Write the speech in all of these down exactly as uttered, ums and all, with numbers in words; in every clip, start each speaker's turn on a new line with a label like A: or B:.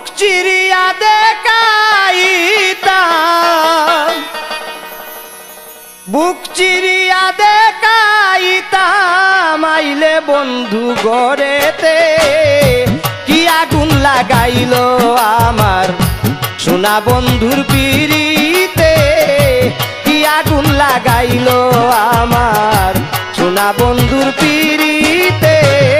A: চিরিয়া দেখাইতাম বুক চিরিয়া দেখাইতাম আইলে বন্ধু ঘরেতে কি আগুন লাগাইলো আমার সোনা বন্ধুর পিরিতে কি আগুন লাগাইলো আমার সোনা বন্ধুর পিরিতে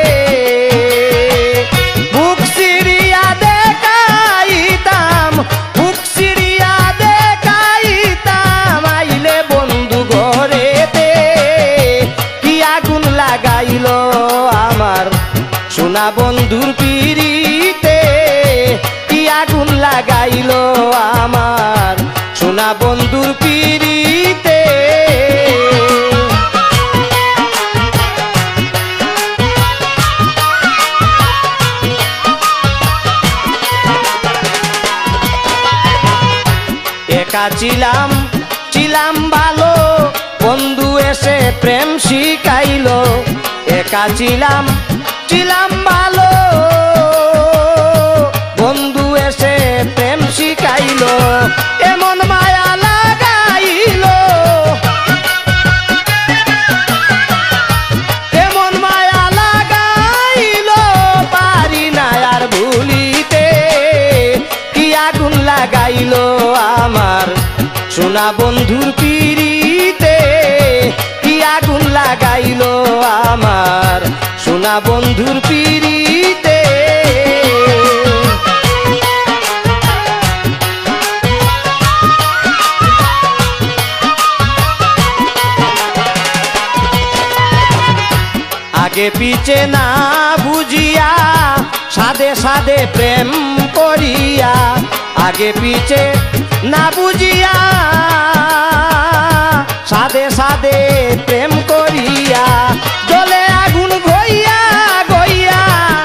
A: বুক চিরিয়া দেখাইতাম বুক চিরিয়া দেখাইতাম আইলে বন্ধু ঘরেতে কি আগুন লাগাইলো আমার সোনা বন্ধুর পিরিতে কি আগুন লাগাইলো আমার সোনা বন্ধুর পিরিতে একা ছিলাম ছিলাম ভালো বন্ধু এসে প্রেম শিখাইলো একা ছিলাম ছিলাম ভালো বন্ধু এসে প্রেম শিখাইলো এমন মায়া লাগাইলো এমন মায়া লাগাইলো পারি না আর ভুলিতে কি আগুন লাগাইলো আমার সোনা বন্ধুর পিরিতে কি আগুন লাগাইলো আমার সোনা বন্ধুর পিরিতে আগে পিছে না বুঝিয়া সাদে সাদে প্রেম করিয়া আগে পিছে না বুঝিয়া সাদে সাদে প্রেম করিয়া জলে আগুন গইয়া গইয়া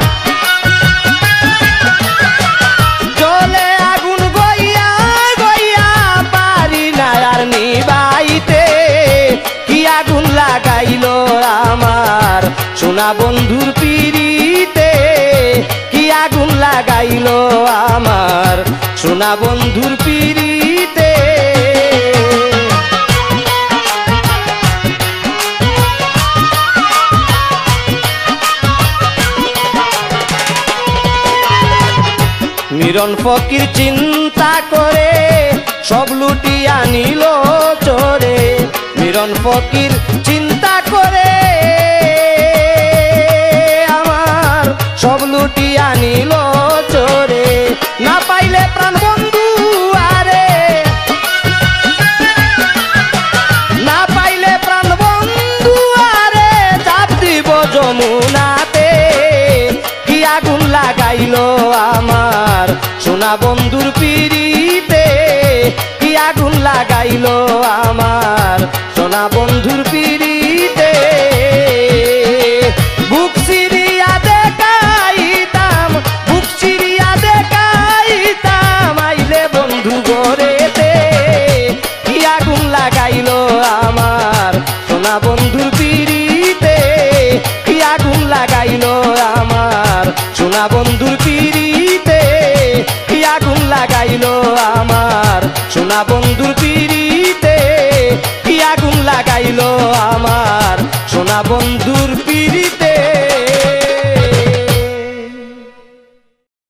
A: জলে আগুন গইয়া গইয়া পারি না আর নিবাইতে কি আগুন লাগাইলো আমার সোনা বন্ধুর পিরিতে কি আগুন লাগাইলো আমার সোনা বন্ধুর পিরিতে মিরন ফকির চিন্তা করে সব লুটিয়া নিল চোরে মিরন ফকির চিন্তা করে আমার সব লুটিয়া নিল চোরে না পাইলে প্রাণ বন্ধু আরে না পাইলে প্রাণ বন্ধু আরে চাপ দিব যমুনাতে কি আগুন লাগাইলো আমার সোনা বন্ধুর পিরিতে কি আগুন লাগাইলো আমার সোনা বন্ধুর পিরিতে বুক চিরিয়া দেখাইতাম বুক চিরিয়া দেখাইতাম আইলে বন্ধু ঘরেতে কি আগুন লাগাইলো আমার সোনা বন্ধুর পিরিতে কি আগুন লাগাইলো আমার সোনা বন্ধুর পিরিতে কি আগুন লাগাইলো আমার সোনা বন্ধুর পিরিতে কি আগুন লাগাইলো আমার সোনা বন্ধুর পিরিতে।